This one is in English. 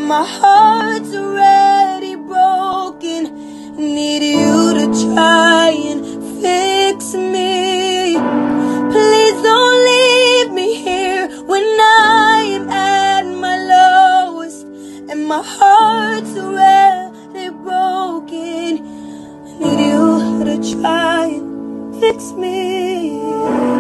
my heart's already broken. Need you to try and fix me. Please don't leave me here when I am at my lowest and my heart's already broken. Need you to try and fix me.